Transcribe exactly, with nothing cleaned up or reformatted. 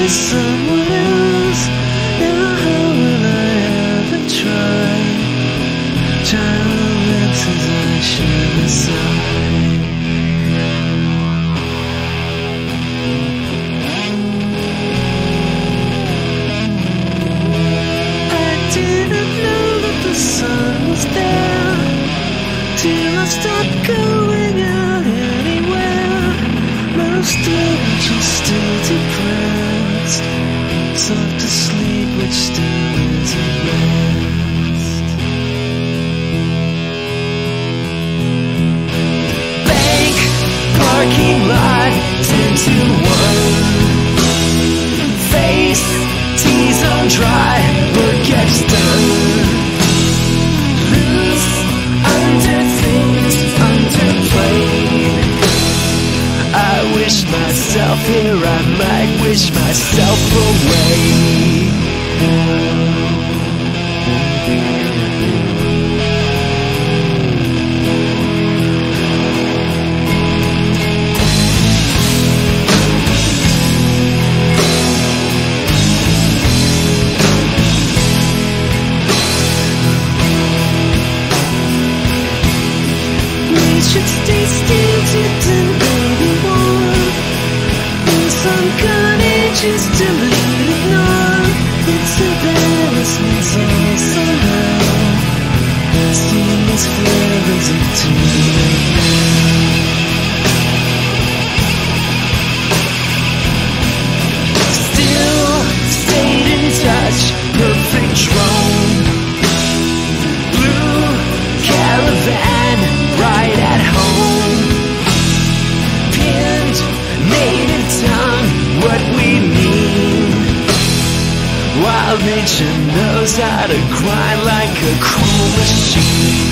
someone else. Now how will I ever try? Child answers I should aside. I didn't know that the sun was there till I stopped going out anywhere. Most of which is still depressed, soft asleep which still is at rest. Bank, parking lot, ten to one. Face, tease on dry, work gets done. Loose, under things, underplayed. I wish myself here, I might wish myself away. We should stay still till baby warm. In some cottages to ignore. It's embarrassments all somehow. Seeing these flavors of too late now. Still stayed in touch, perfect drone. Blue caravan, right at home. Pinned, native tongue, what we mean. While nature knows how to grind like a cruel machine.